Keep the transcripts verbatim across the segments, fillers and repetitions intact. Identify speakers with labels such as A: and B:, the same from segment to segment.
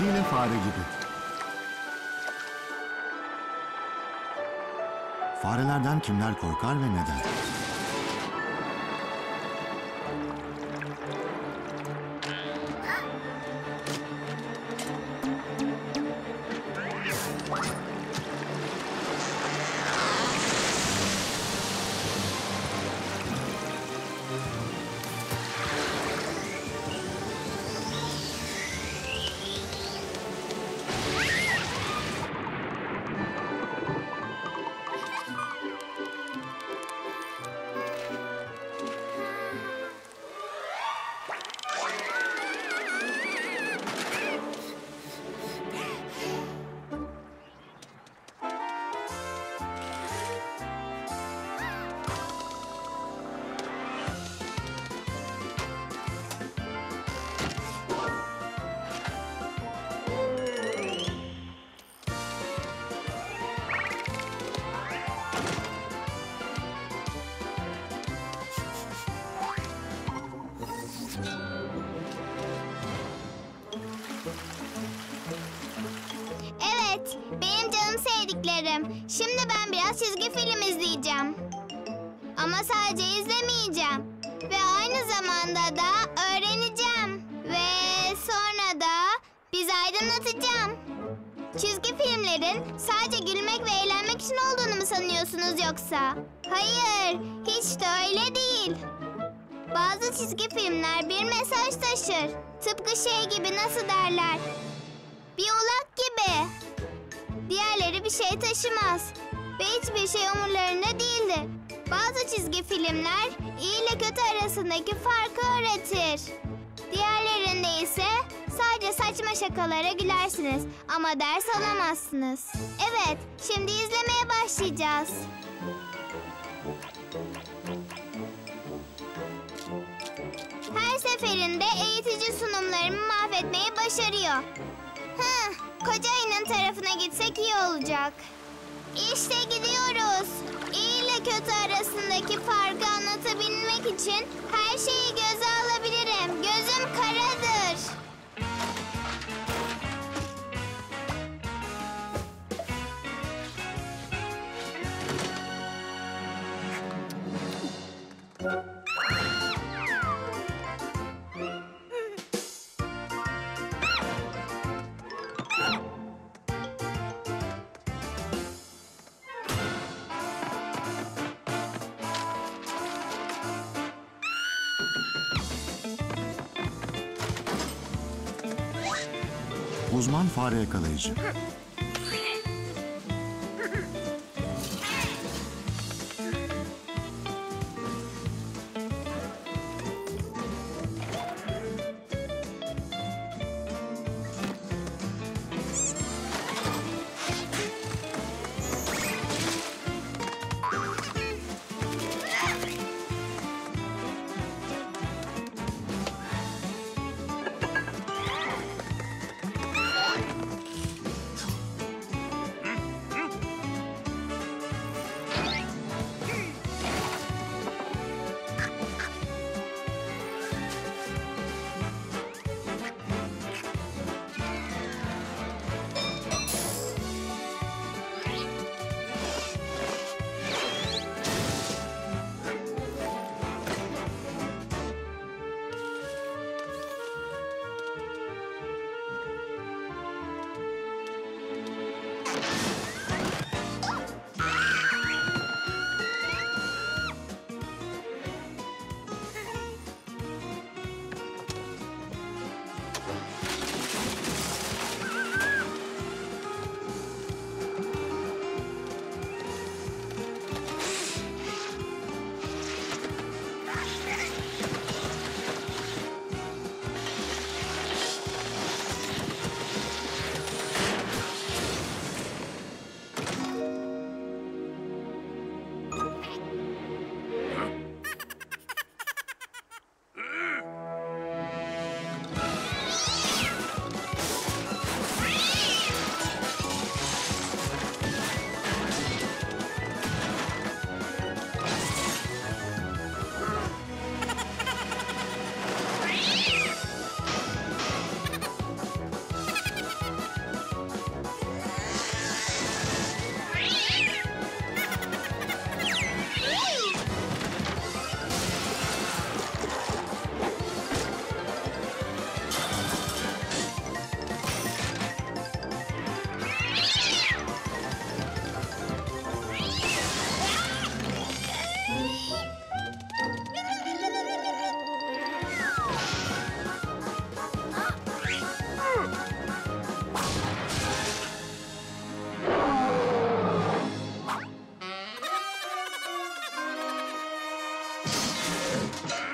A: Kediyle fare gibi. Farelerden kimler korkar ve neden?
B: Evet, benim canım sevdiklerim. Şimdi ben biraz çizgi film izleyeceğim. Ama sadece izlemeyeceğim. Ve aynı zamanda da öğreneceğim. Ve sonra da bizi aydınlatacağım. Çizgi filmlerin sadece gülmek ve eğlenmek için olduğunu mu sanıyorsunuz yoksa? Hayır, hiç de öyle değil. Bazı çizgi filmler bir mesaj taşır. Tıpkı şey gibi, nasıl derler? Bir ulak gibi. Diğerleri bir şey taşımaz. Ve hiçbir şey umurlarında değildir. Bazı çizgi filmler iyi ile kötü arasındaki farkı öğretir. Diğerlerinde ise sadece saçma şakalara gülersiniz ama ders alamazsınız. Evet, şimdi izlemeye başlayacağız. Her seferinde eğitici sunumlarımı mahvetmeyi başarıyor. Hıh, koca ayının tarafına gitsek iyi olacak. İşte gidiyoruz. İyi ile kötü arasındaki farkı anlatabilmek için her şeyi göze alabilirim. Gözüm karadır.
A: Uzman fare yakalayıcı.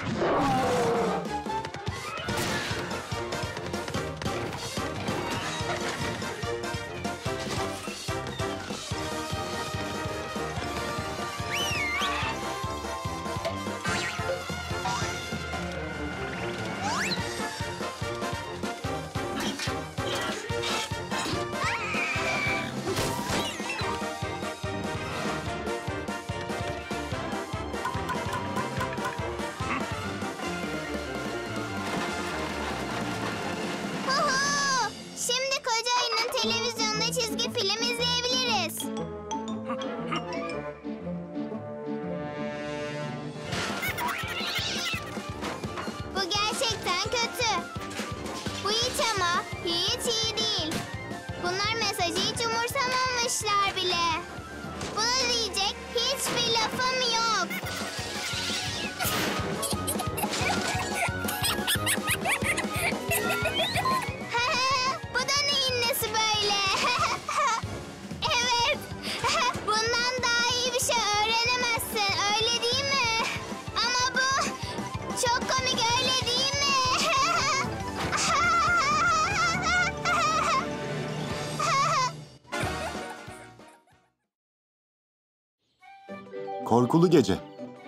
B: Huhu! Şimdi koca ayının televizyonda çizgi film izleyebiliriz. Bu gerçekten kötü. Bu hiç ama hiç iyi değil. Bunlar mesajı hiç umursamamışlar bile. Bunu diyecek hiçbir lafım yok. Bu da neyin nesi böyle? Evet. Bundan daha iyi bir şey öğrenemezsin. Öyle değil mi? Ama bu çok komik, öyle değil mi?
A: Korkulu gece.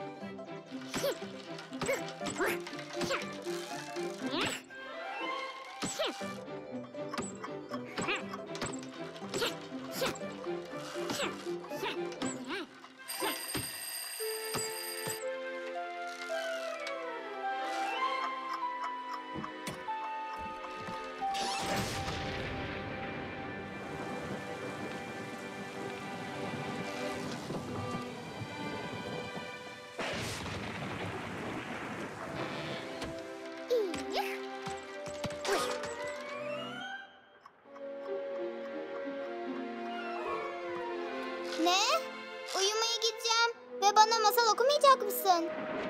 B: Ne? Uyumaya gideceğim ve bana masal okumayacak mısın?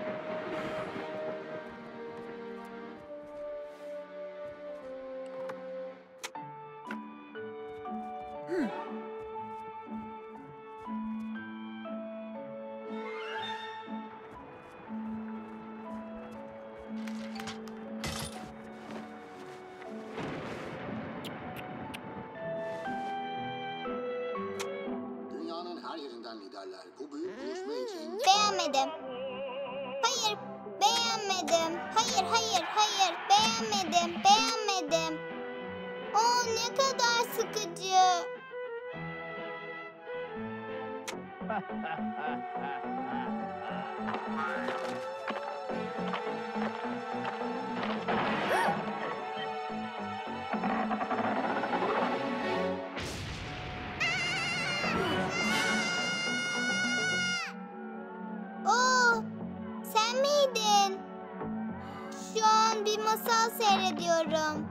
C: Dünyanın her yerinden liderler bu büyük buluşma için...
B: Beğenmedim. Hayır, beğenmedim. Hayır, hayır, hayır. Beğenmedim, beğenmedim. Oo, ne kadar sıkıcı. Oo, sen miydin? Şu an bir masal seyrediyorum.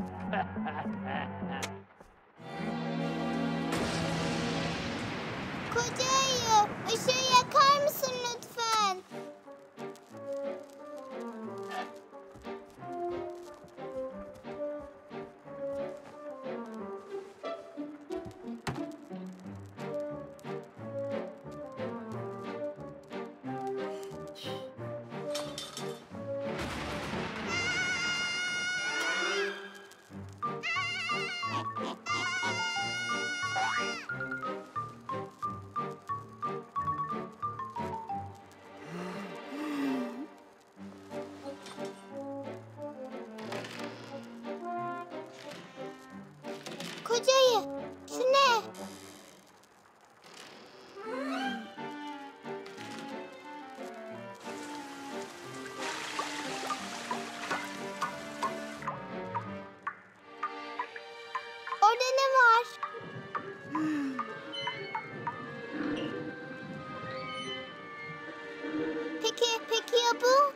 B: Koca ayı, ışığı yakar mısın lütfen? Koca ayı, şu ne? Orada ne var? Peki, peki ya bu?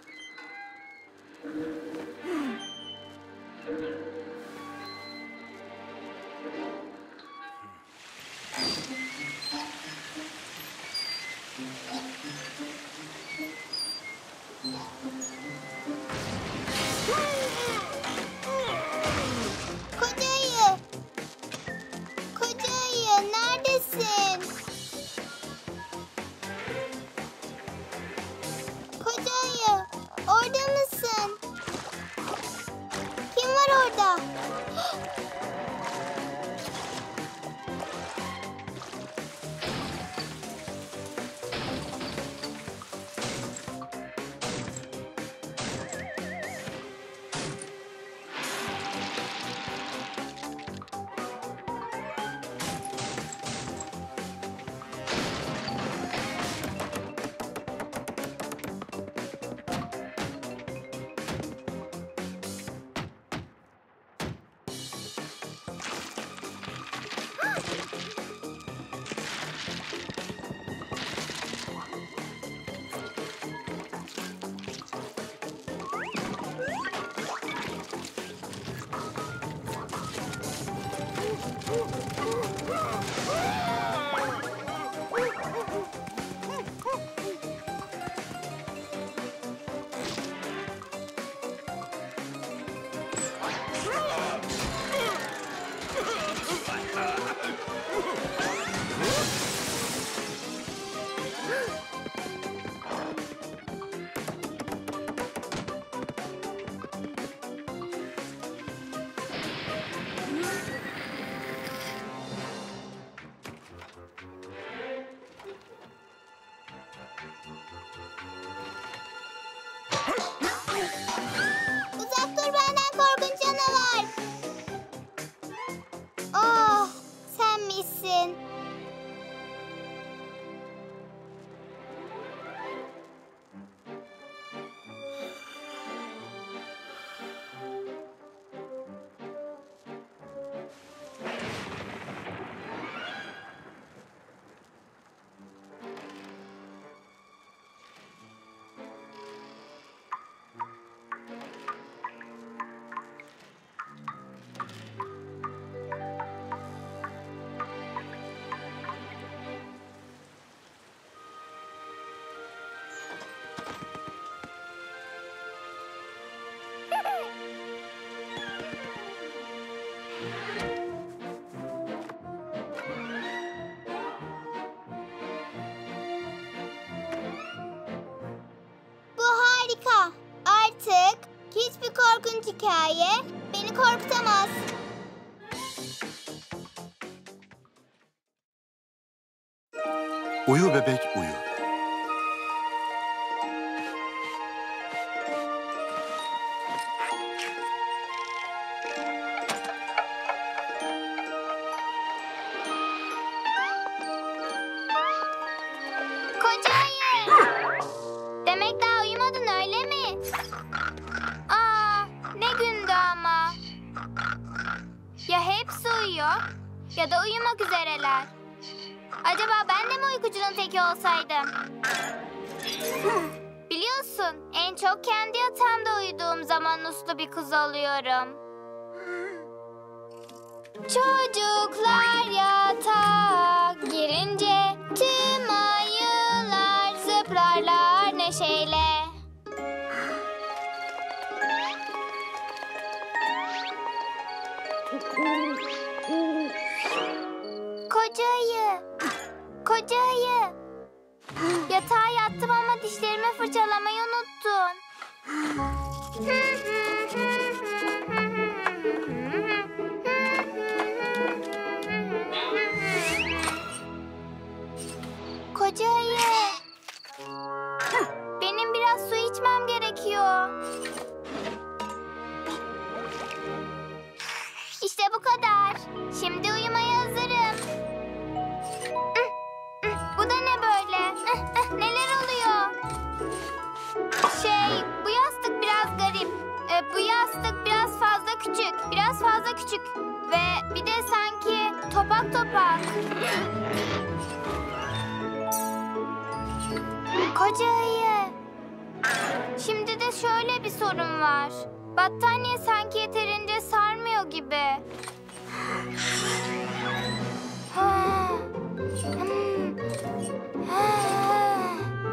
B: Koca ayı. Koca ayı, neredesin? Koca Uzak dur benden korkunç canavar. Oh, sen misin? Bu harika. Artık hiçbir korkunç hikaye beni korkutamaz.
A: Uyu bebek uyu.
B: Koca ayı. Demek daha uyumadın öyle mi? Aa, ne gündü ama. Ya hepsi uyuyor ya da uyumak üzereler. Acaba ben de mi uykucunun teki olsaydım? Biliyorsun, en çok kendi yatağımda uyuduğum zaman uslu bir kız oluyorum. Çocuklar yatağa girince tüm ayılar zıplarlar neşeyle. Koca ayı, koca ayı. Yatağa yattım ama dişlerimi fırçalamayı unuttun. Koca ayı. Benim biraz su içmem gerekiyor. İşte bu kadar. Şimdi uyumaya hazırım. Bu da ne böyle? Neler oluyor? Şey, bu yastık biraz garip. Ee, bu yastık biraz fazla küçük. Biraz fazla küçük. Ve bir de sanki topak topak. Koca ayı. Şimdi de şöyle bir sorun var. Battaniye sanki yeterince sarmıyor gibi. Ha. Hmm. Ha.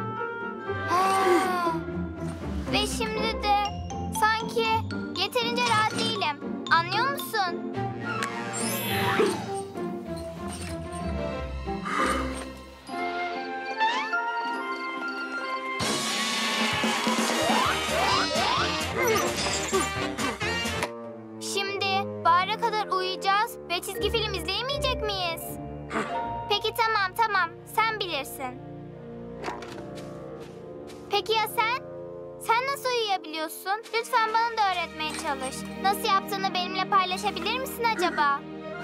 B: Ha. Ve şimdi de sanki yeterince rahat değilim. Anlıyor musun? Şimdi bahara kadar uyuyacağız ve çizgi film izleyemeyecek miyiz? Peki tamam tamam, sen bilirsin. Peki ya sen? Sen nasıl uyuyabiliyorsun? Lütfen bana da öğretmeye çalış. Nasıl yaptığını benimle paylaşabilir misin acaba?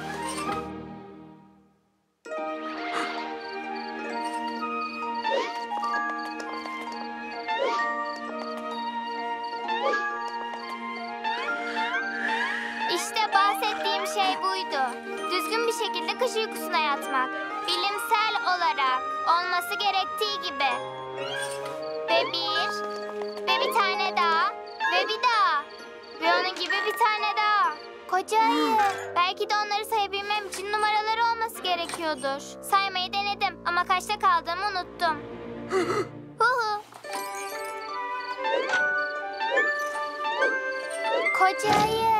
B: İşte bahsettiğim şey buydu. Düzgün bir şekilde kış uykusuna yatmak. Bilimsel olarak olması gerektiği gibi. Ve bir, ve bir tane daha, ve bir daha. Ve onun gibi bir tane daha. Koca ayı. Belki de onları sayabilmem için numaraları olması gerekiyordur. Saymayı denedim ama kaçta kaldığımı unuttum. Hu hu. Koca ayı.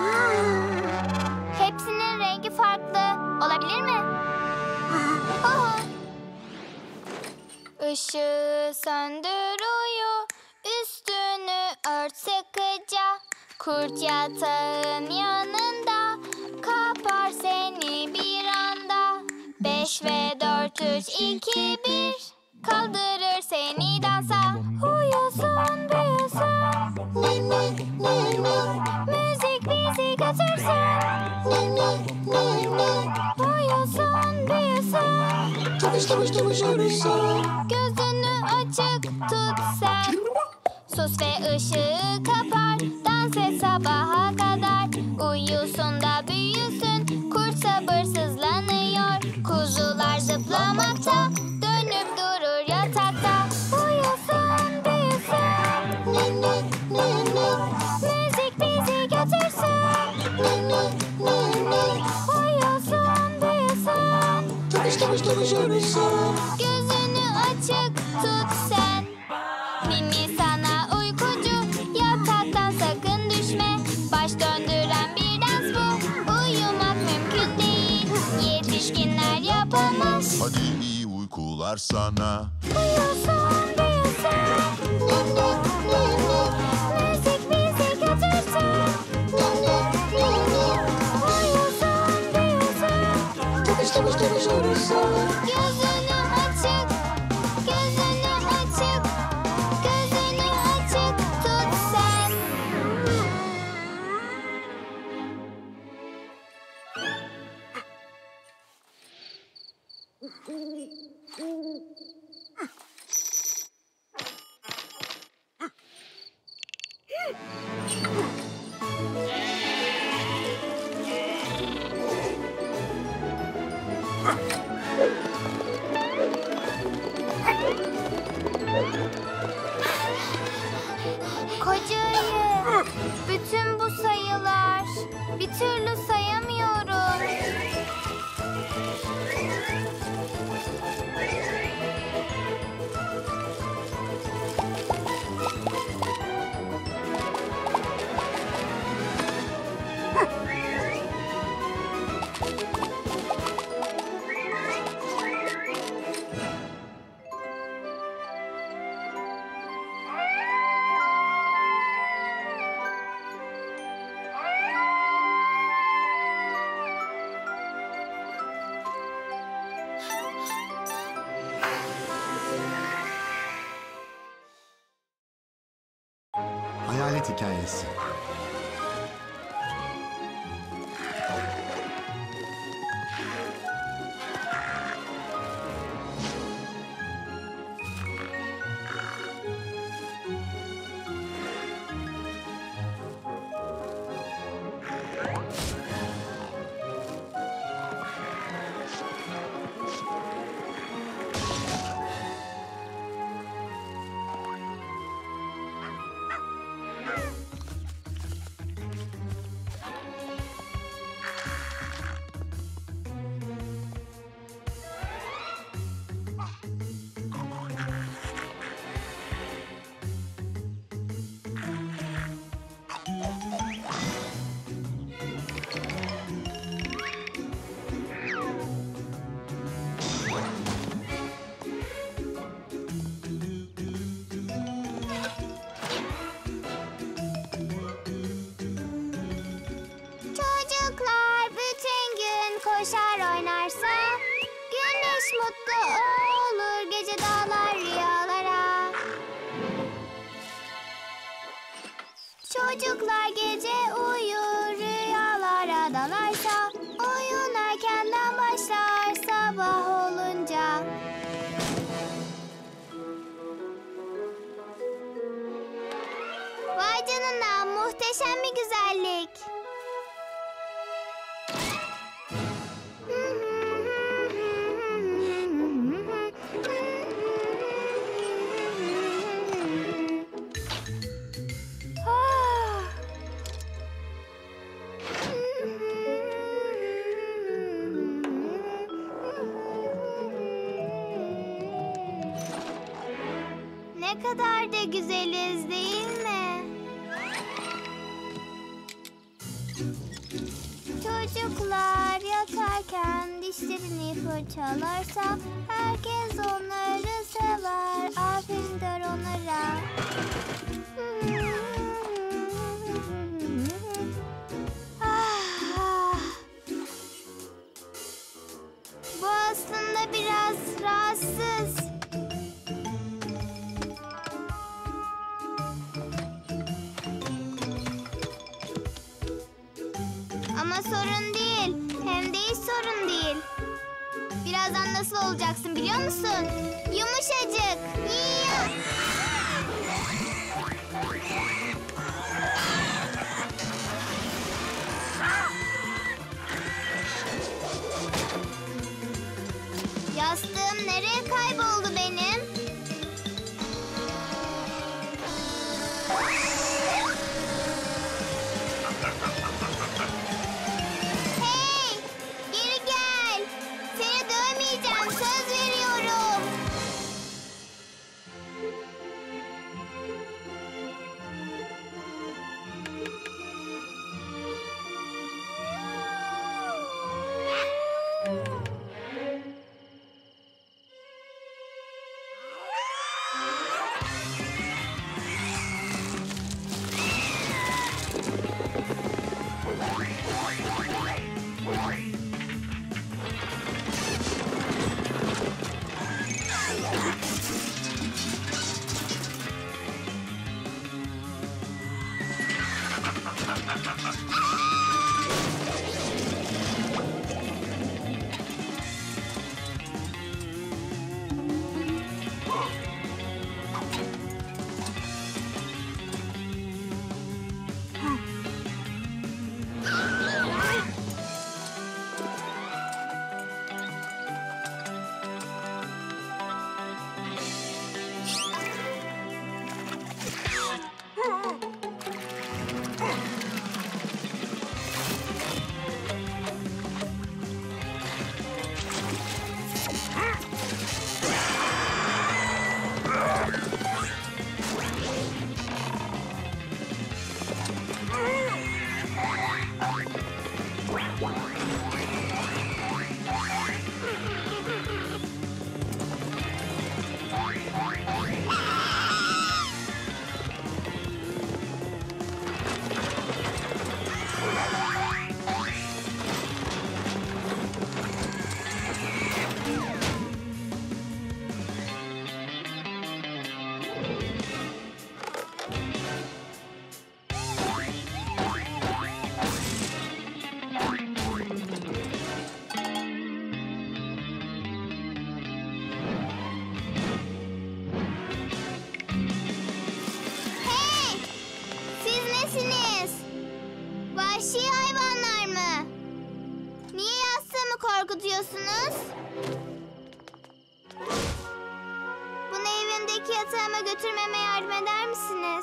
B: Hepsinin rengi farklı. Olabilir mi? Hu hu. Işığı söndür uyu, üstünü ört sıkıca. Kurt yatağın yanında, kapar seni bir anda. Beş ve dört, üç, iki, bir, kaldırır seni dansa. Uyusun, büyüsün, ninni, ninni. Müzik bizi götürsün, ninni, ninni. Uyusun, büyüsün, çalış, çalış, çalış, uyusun. Gözünü açık tut sen. Sus ve ışığı kapar, dans et sabaha kadar. Uyusun da büyüsün, kurt sabırsızlanıyor. Kuzular zıplamakta, dönüp durur yatakta. Uyusun, büyüsün, ninni, ninni. Müzik bizi götürsün, ninni, ninni. Uyusun, büyüsün, çalış, çalış, çalış, uyusun. Gözünü açık tut sen. Ninni sana uykucu, yataktan sakın düşme. Baş döndüren bir dans bu, uyumak mümkün değil. Yetişkinler yapamaz.
D: Hadi iyi uykular sana.
B: Uyusun, büyüsün, ninni, ninni. Müzik bizi götürsün, ninni, ninni. Uyusun, büyüsün, çalış, çalış, çalış, uyusun. Gözünü açık, gözünü açık. Gözünü açık tut sen. Koca ayı, bütün bu sayılar, bir türlü sayamıyorum.
A: Hayalet hikayesi. Çocuklar bütün gün koşar oynarsa, güneş mutlu olur, gece dağlar rüyalara. Çocuklar gece uyur, rüyalara dalarsa, oyun erkenden başlar sabah olunca. Vay canına, muhteşem bir güzellik. Ah. Ne kadar da güzeliz değil mi? Çocuklar yatarken dişlerini fırçalarsa herkes onları sever. Aferin der onlara. Ah. Bu aslında biraz rahatsız. Ama sorun değil. Hem de hiç sorun değil. Birazdan nasıl olacaksın biliyor musun? Yumuşacık. Yiyor. Yastığım nereye kayboldu benim? Hey! Geri gel! Seni dövmeyeceğim, söz veriyorum. Hey! Siz nesiniz? Vahşi hayvanlar mı? Niye yastığımı korkutuyorsunuz? Bunu evimdeki yatağıma götürmeme yardım eder misiniz?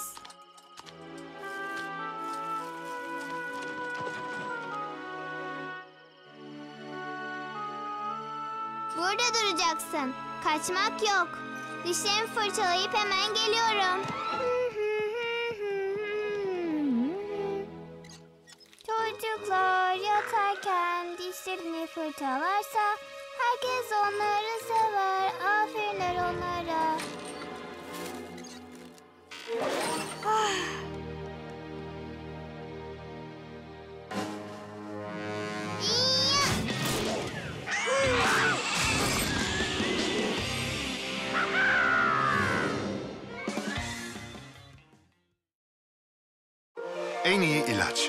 A: Burada duracaksın. Kaçmak yok. Dişlerimi fırçalayıp hemen geliyorum. Çocuklar yatarken dişlerini fırçalarsa herkes onları sever. Aferin der onlara. Ah.
E: En iyi ilaç.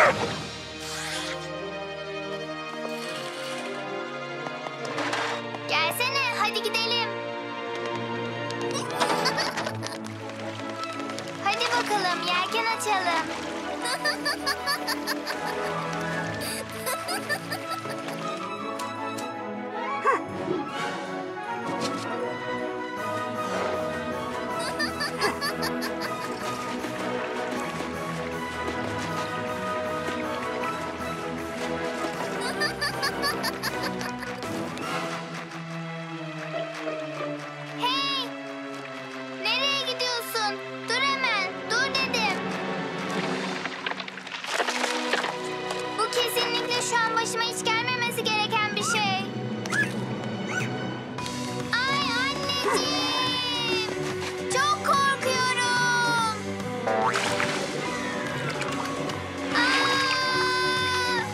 B: Gelsene, hadi gidelim. Hadi bakalım, yelken açalım. Hey! Nereye gidiyorsun? Dur hemen, dur dedim. Bu kesinlikle şu an başıma hiç gelmemesi gereken bir şey. Ay anneciğim! Çok korkuyorum. Aa!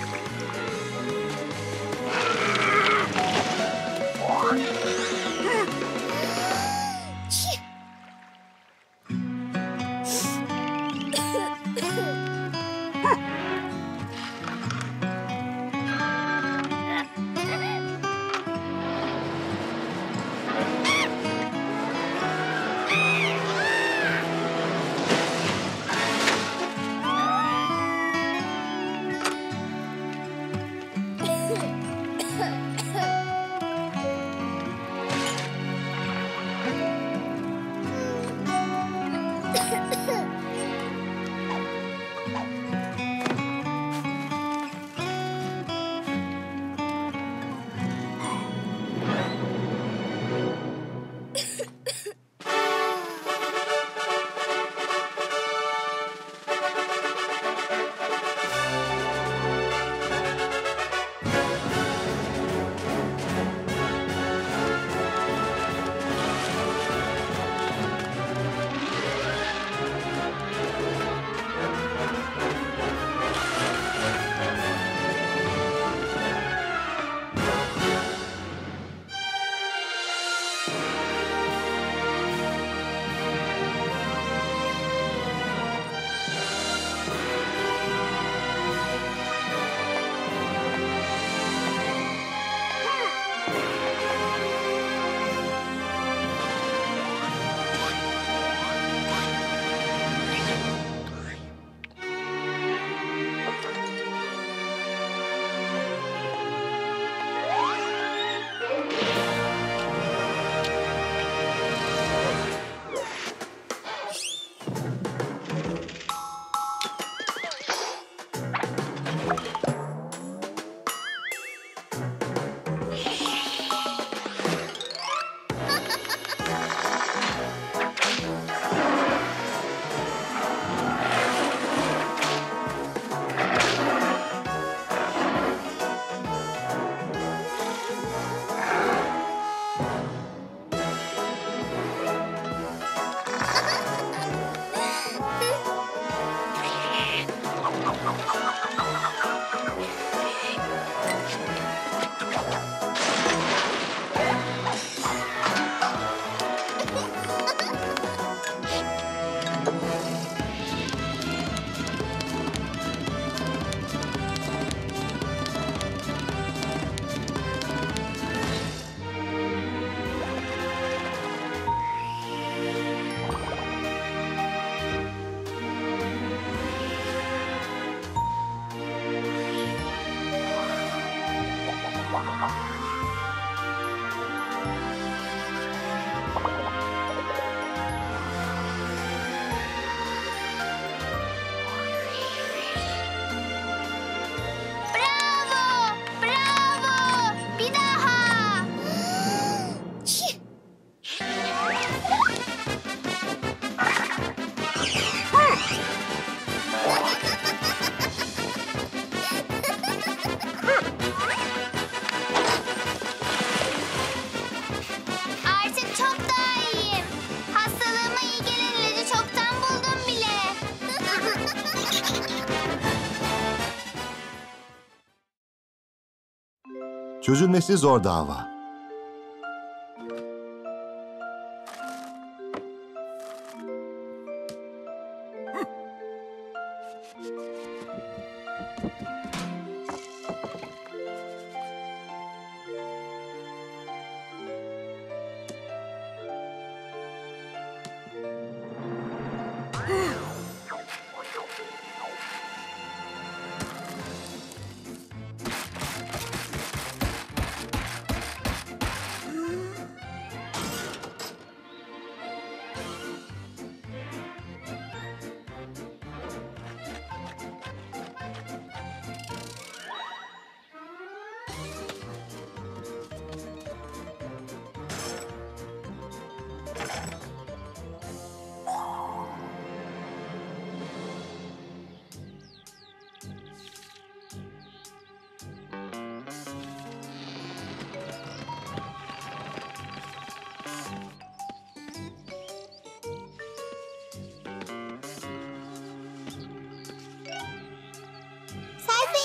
F: Çözülmesi zor dava.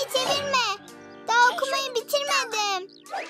B: Çevirme çevirme. Daha okumayı bitirmedim.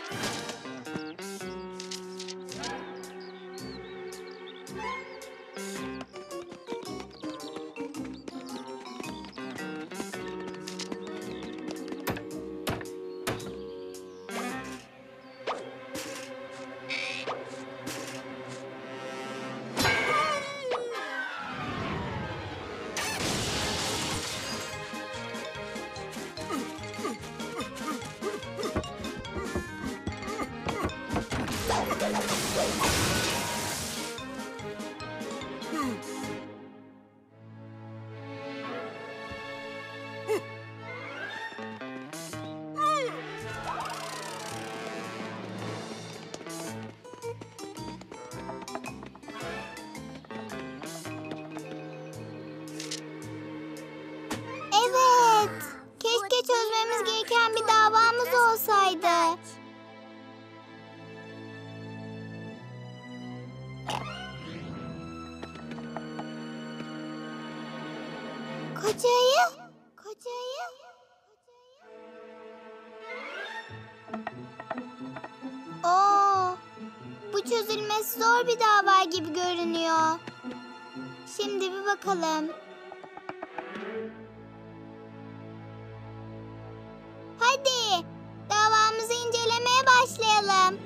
B: Evet. Keşke çözmemiz gereken bir davamız olsaydı. Kocayı? Kocayı? Oo, bu çözülmesi zor bir dava gibi görünüyor. Şimdi bir bakalım. Hadi davamızı incelemeye başlayalım.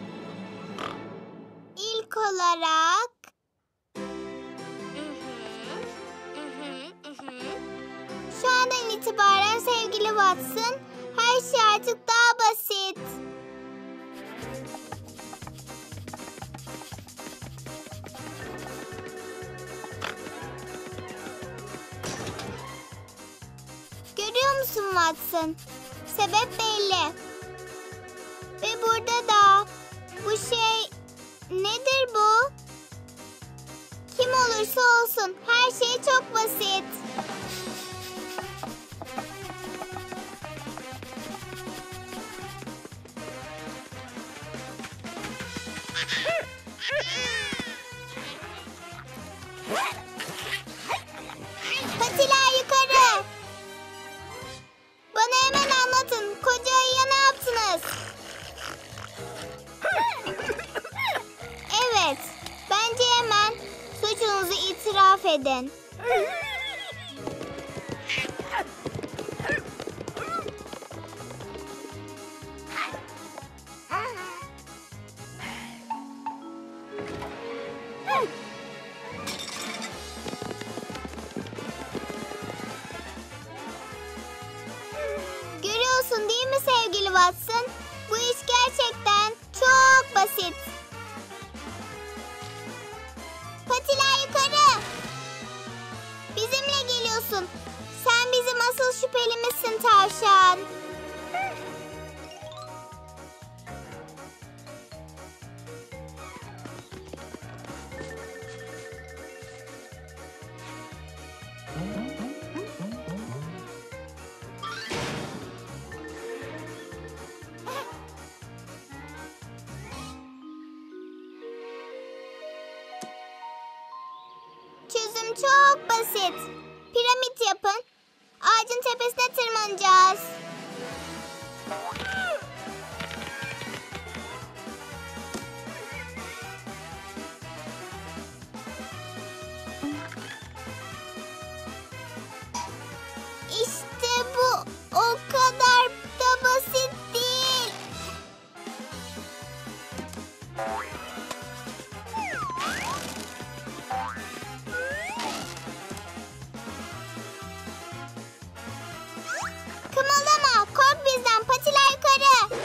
B: İlk olarak şu andan itibaren sevgili Watson, her şey artık daha basit. Görüyor musun Watson? Sebep belli. Ve burada da bu şey nedir bu? Kim olursa olsun her şey çok basit. Patiler yukarı. Bana hemen anlatın. Koca ayıya ne yaptınız? Evet. Bence hemen suçunuzu itiraf edin. Görüyorsun değil mi sevgili Watson? Bu iş gerçekten çok basit. Patiler yukarı. Bizimle geliyorsun. Sen bizim asıl şüphelimizsin tavşan. Çözüm çok basit. Piramit yapın. Ağacın tepesine tırmanacağız. İşte bu o kadar da basit değil. Kımıldama, kork bizden, patiler yukarı.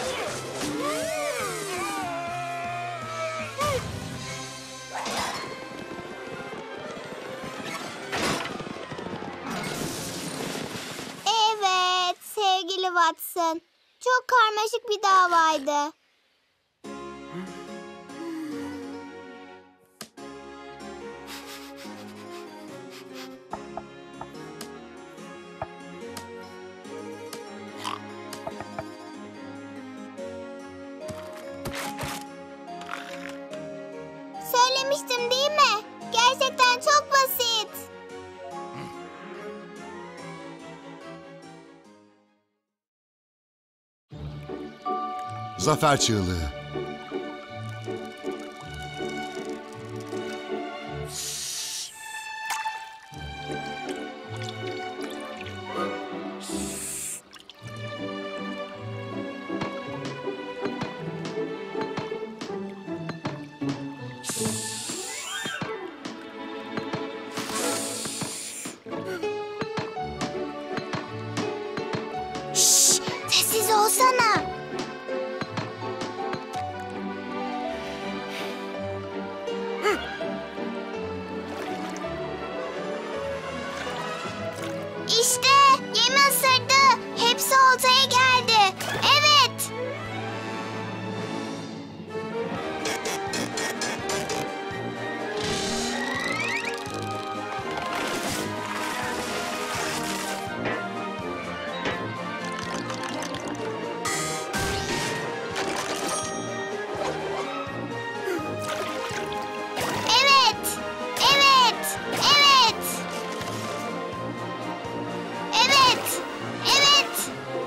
B: Evet sevgili Watson, çok karmaşık bir davaydı. Söylemiştim değil mi? Gerçekten çok basit.
F: Zafer çığlığı.
B: Sessiz olsana. İşte yemi ısırdı. Hepsi oltaya geldi. Evet. Evet. Evet. Evet. Evet. Evet.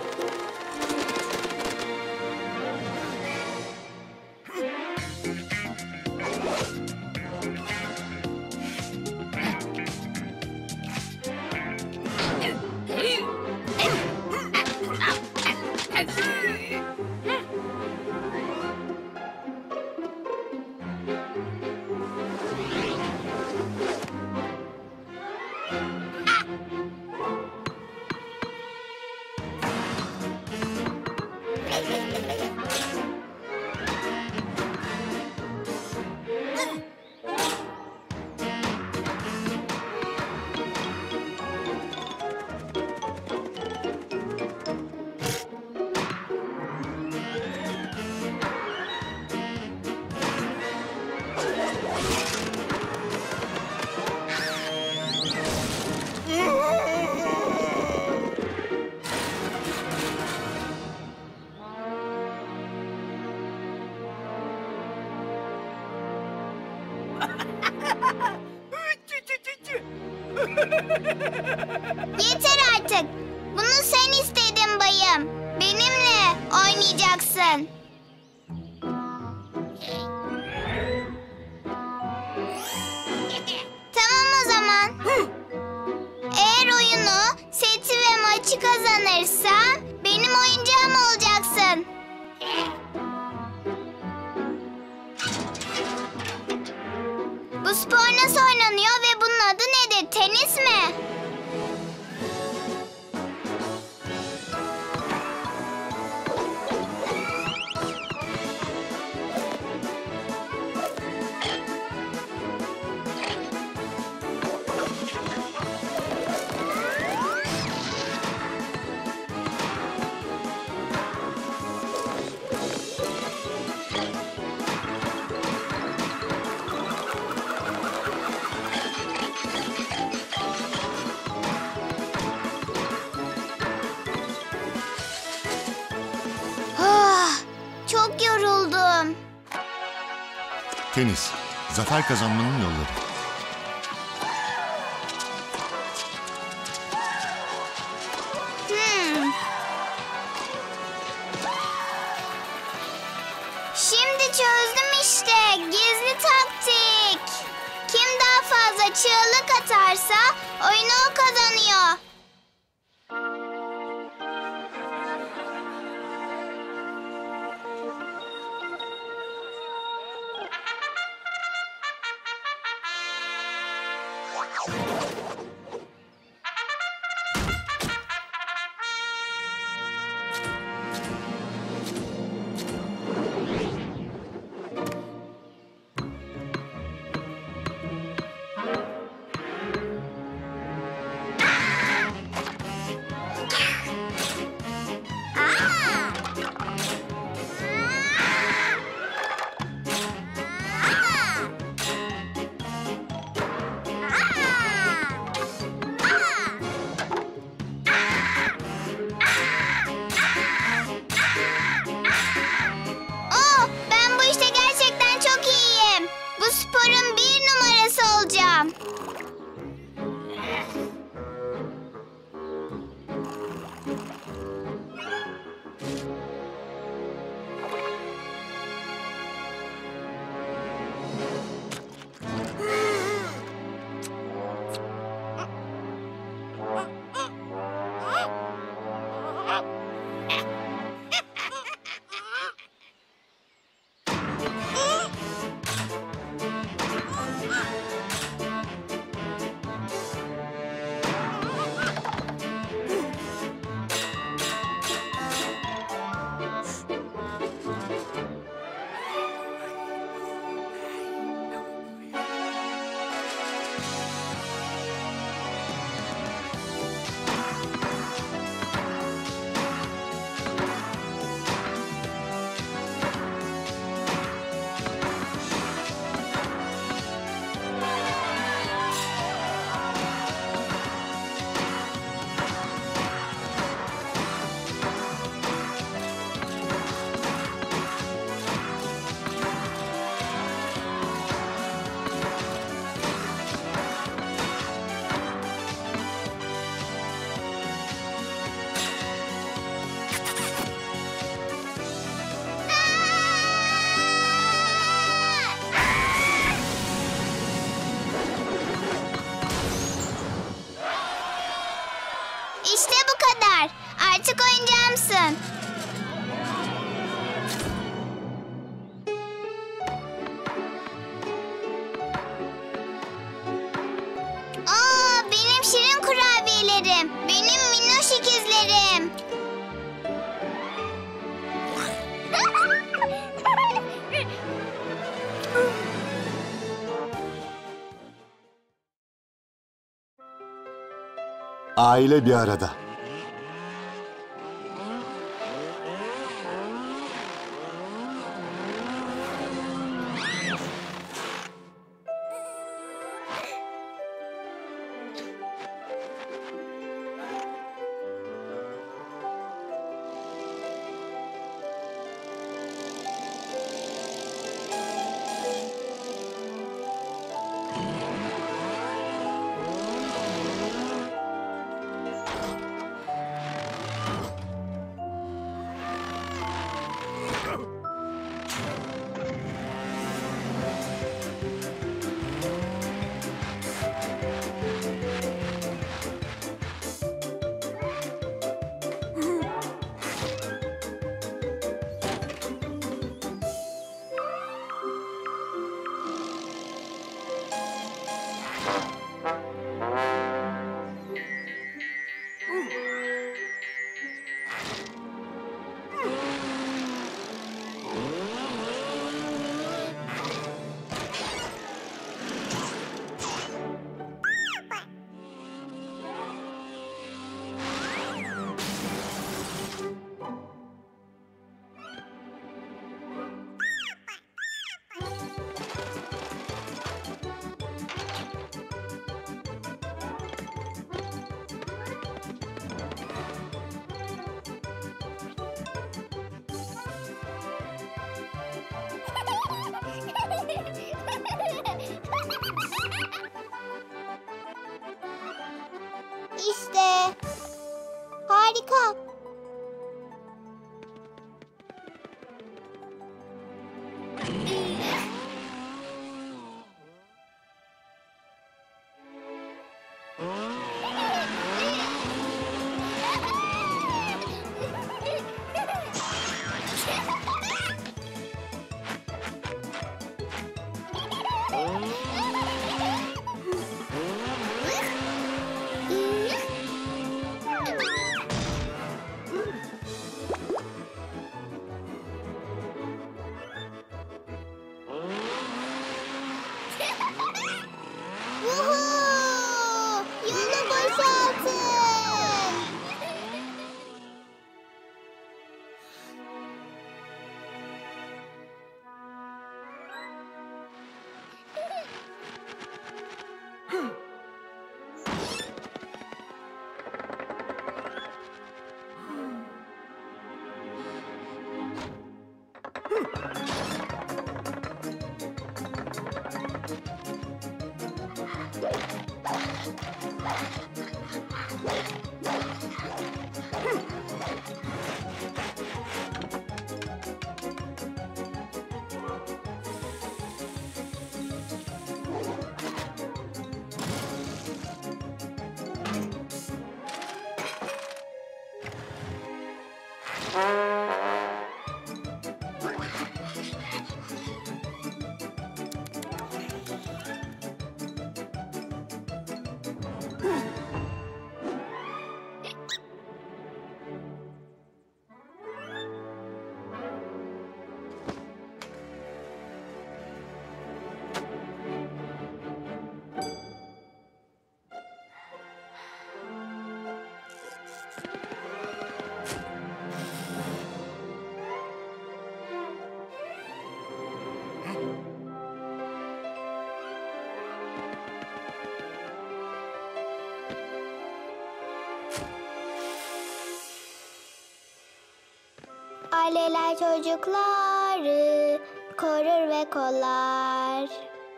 B: Yeter artık. Bunu sen istedin bayım. Benimle oynayacaksın. Tamam o zaman. Eğer oyunu, seti ve maçı kazanırsam benim oyuncağım olacaksın. Bu spor nasıl oynanıyor ve bunun adı nedir? Tenis mi? Ah, çok yoruldum.
F: Tenis. Zafer kazanmanın yolları.
B: Hmm. Şimdi çözdüm işte. Gizli taktik. Kim daha fazla çığlık atarsa oyunu o kazanıyor. İşte bu kadar. Artık oyuncağımsın. Aa, benim şirin kurabiyelerim. Benim minnoş ikizlerim.
E: Aile bir arada.
B: İşte. Harika. Vuhuu! Yolu boşaltın. Aileler çocukları korur ve kollar.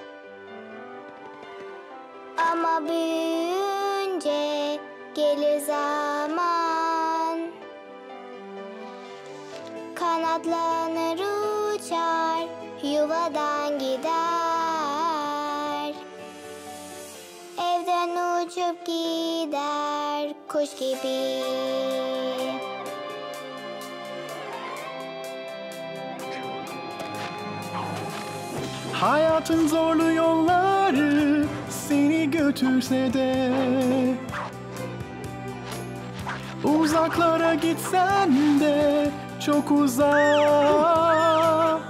B: Ama büyüyünce gelir zaman, kanatlanır uçar, yuvadan gider. Evden Hemen uçup gider kuş gibi.
G: Hayatın zorlu yolları seni götürse de, uzaklara gitsen de çok uzak.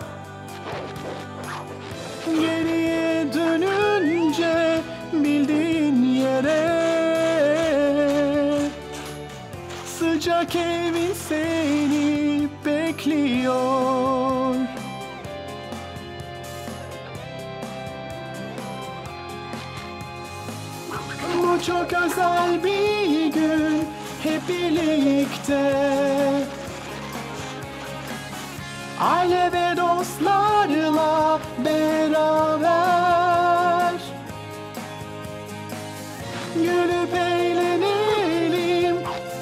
G: Geriye dönünce bildiğin yere, sıcak evin seni bekliyor. Bu çok özel bir gün, hep birlikte. Aile ve dostlarla beraber gülüp eğlenelim,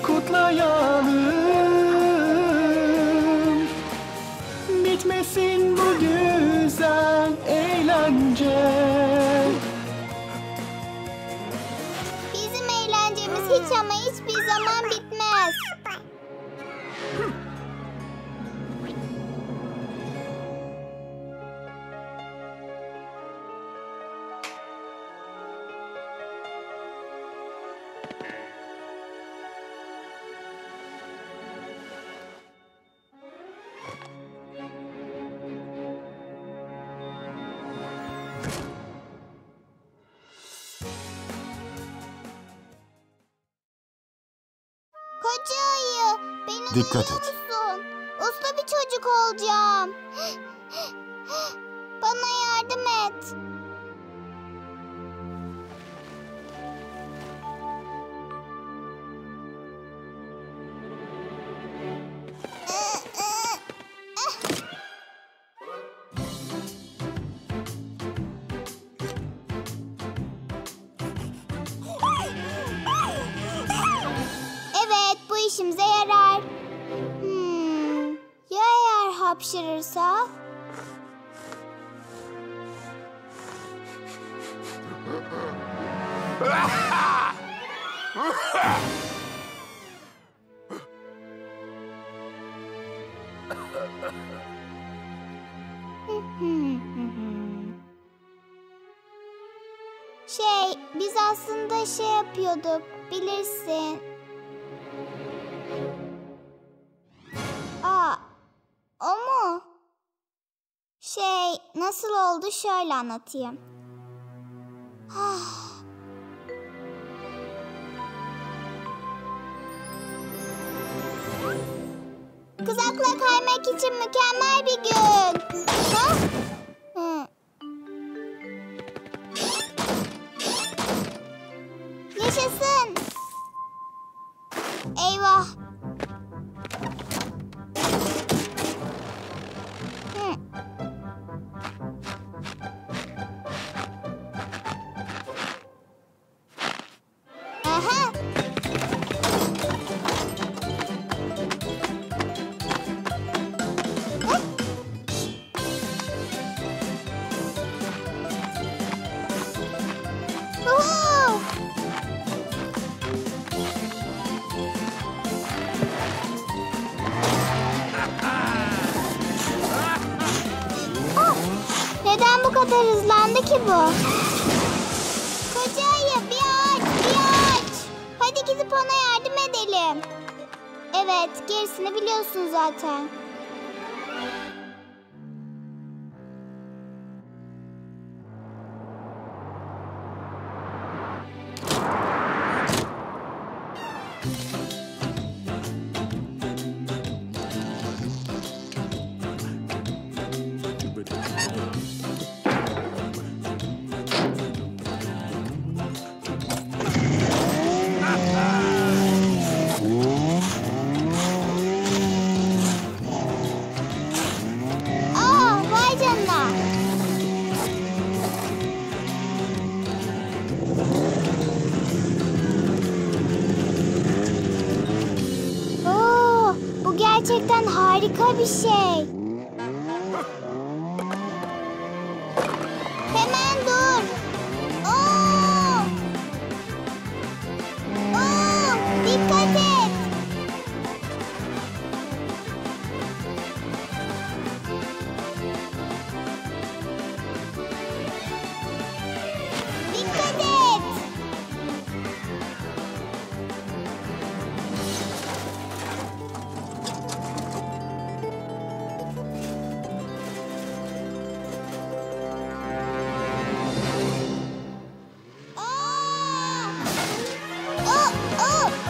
G: kutlayalım. Bitmesin bu güzel eğlence.
B: Bizim eğlencemiz hiç ama hiçbir zaman bitmez. Koca ayı, beni
E: Dikkat
B: duyuyor
E: et.
B: musun? Uslu bir çocuk olacağım. Bana yardım et. Evet, bu işimize yarar. Hmm, ya eğer hapşırırsa? Şey, biz aslında şey yapıyorduk, bilirsin. Aa, o mu? Şey, nasıl oldu şöyle anlatayım. Ah. Kızakla kaymak için mükemmel bir gün. Ha? Hı. Yaşasın. Eyvah. Hı. Aha. Hı. Uhu. Ah, neden bu kadar hızlandı ki bu? Koca ayı, bir aç, bir aç. Hadi gidip ona yardım edelim. Evet, gerisini biliyorsun zaten. Aa, vay canına. Oo, bu gerçekten harika bir şey. Hemen dur. Oo!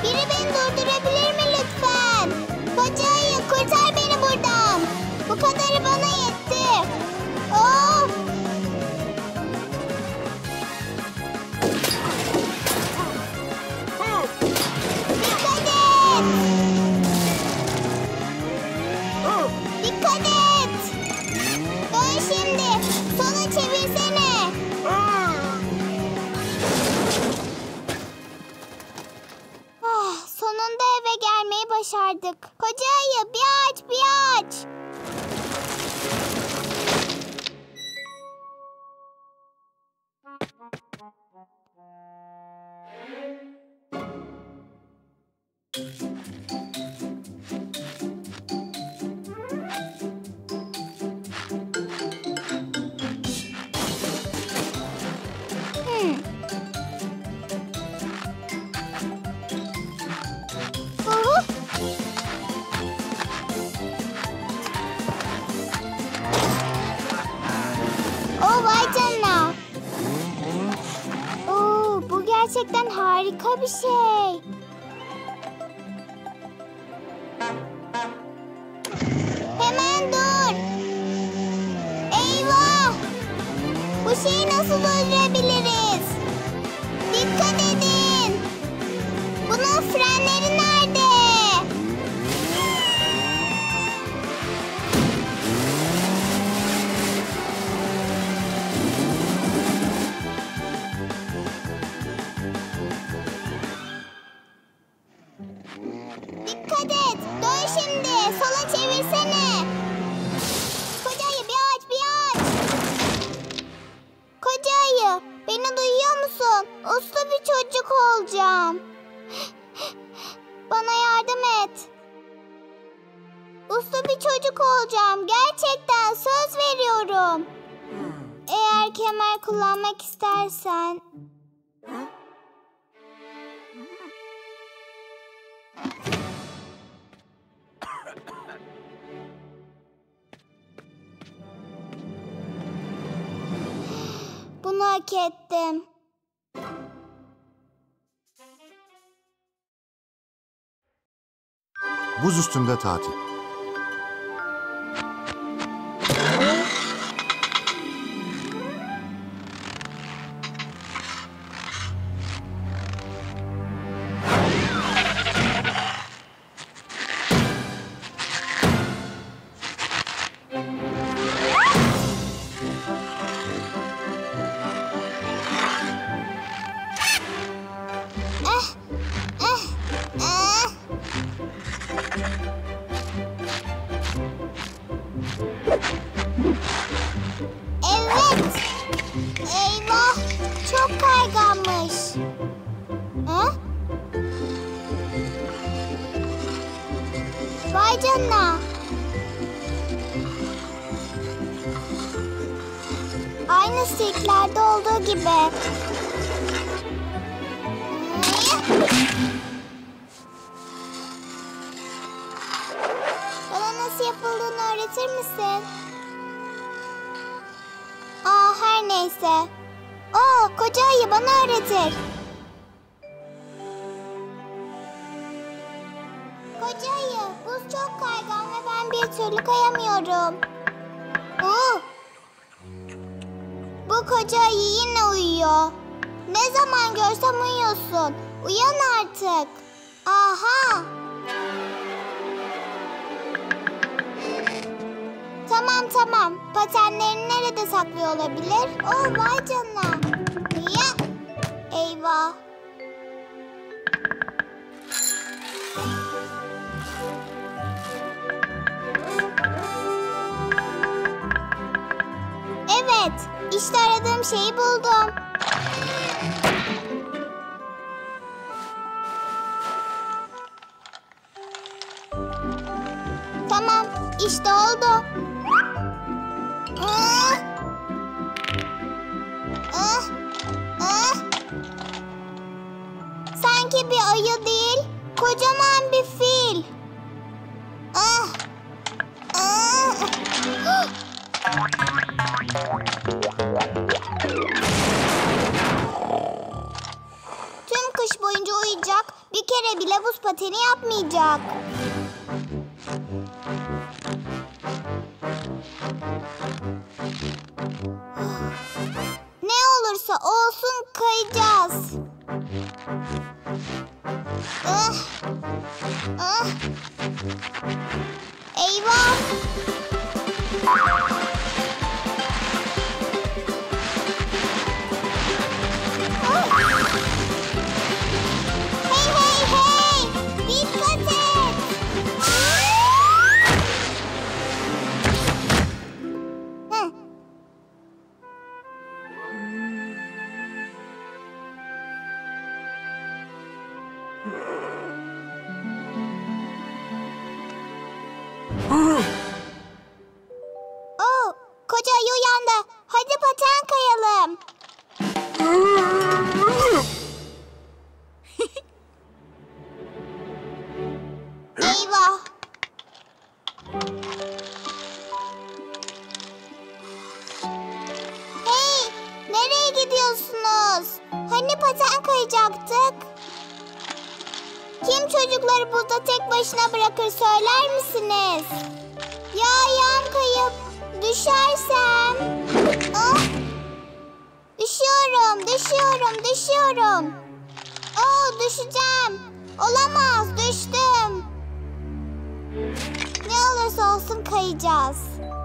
B: Biri beni durdurabilir mi lütfen? Koca ayı kurtar beni buradan. Bu kadarı bana yetti. Of! Dikkat et! Dikkat et! Dön şimdi. Sola çevirsene. Ah, sonunda eve gelmeyi başardık. Koca ayı bir aç bir aç. Hmm. Hı? Oh, vay canına. Oo, bu gerçekten harika bir şey. Hemen dur. Eyvah! Bu şeyi nasıl öldürebiliriz? Dikkat edin. Bunun frenleri nerede? Dikkat et. Dön şimdi. Sola çevirsene. Koca ayı bir aç bir aç. Koca ayı, beni duyuyor musun? Uslu bir çocuk olacağım. Bana yardım et. Uslu bir çocuk olacağım. Gerçekten söz veriyorum. Eğer kemer kullanmak istersen. Bunu hak ettim.
E: Buz üstünde tatil.
B: Ah! Evet. Eyvah. Çok kayganmış. Ha? Vay canına. Aynı sirklerde olduğu gibi. Bana nasıl yapıldığını öğretir misin? Aa, her neyse. Aa, koca ayı bana öğretir. Koca ayı, buz çok kaygan ve ben bir türlü kayamıyorum. Oo. Bu koca ayı yine uyuyor. Ne zaman görsem uyuyorsun. Uyan artık. Aha. Tamam tamam. Patenlerini nerede saklıyor olabilir? Oh, vay canına. Ya. Eyvah. Evet. İşte aradığım şeyi buldum. Tamam. İşte oldu. Ah! Ah! Ah! Sanki bir ayı değil, kocaman bir fil. Ah! Ah! Tüm kış boyunca uyuyacak, bir kere bile buz pateni yapmayacak. Ne olursa olsun kayacağız. Ah. Ah. Eyvah! Hey hey hey! Dikkat et! Hı. Oh, koca ayı uyandı. Hadi paten kayalım. Eyvah. Hey, nereye gidiyorsunuz? Hani paten kayacaktık? Kim çocukları burada tek başına bırakır söyler misiniz? Ya ayağım kayıp düşersem? Ah! Düşüyorum, düşüyorum, düşüyorum. Oh, düşeceğim. Olamaz, düştüm. Ne olursa olsun kayacağız.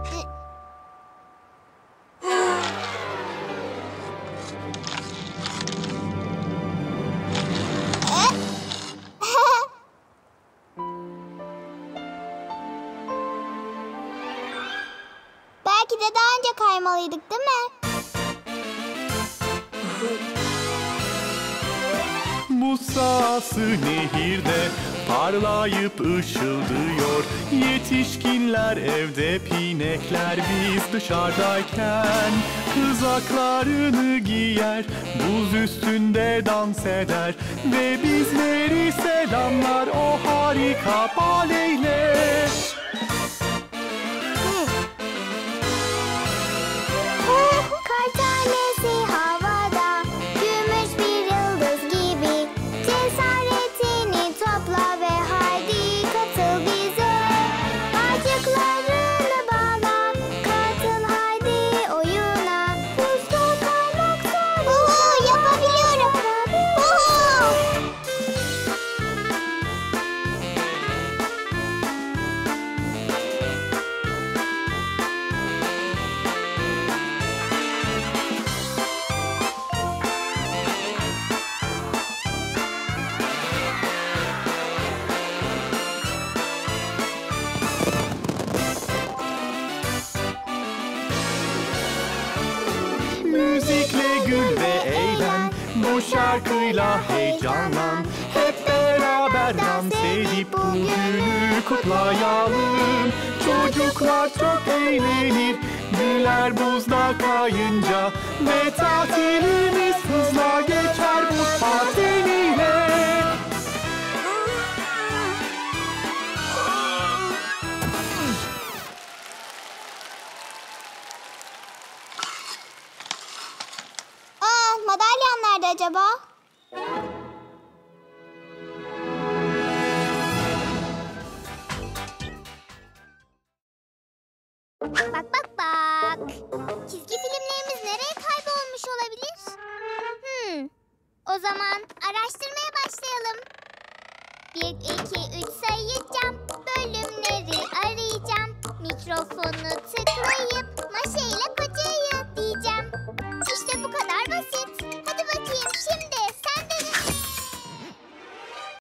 B: Belki de daha önce kaymalıydık, değil mi?
G: Buz sahası nehirde parlayıp ışıldıyor. Yetişkinler evde, pinekler biz dışarıdayken kızaklarını giyer, buz üstünde dans eder ve bizleri selamlar o harika baleyle.
B: Kar tanesi havada, gümüş bir yıldız gibi. Cesaretini topla ve haydi katıl bize. Aycıklarını bağla, katıl haydi oyuna. Buzda kaymakta Uhu, yapabiliyorum. Uhu.
G: Müzikle gül ve eğlen, bu şarkıyla heyecanlan. Hep beraber dans edip bugünü kutlayalım. Çocuklar çok eğlenir, güler buzda kayınca. Ve tatilimiz hızla geçer buz pateniyle.
B: Aa, madalyan nerede acaba? Bak bak bak. Çizgi filmlerimiz nereye kaybolmuş olabilir? Hmm. O zaman araştırmaya başlayalım. Bir, iki, üç,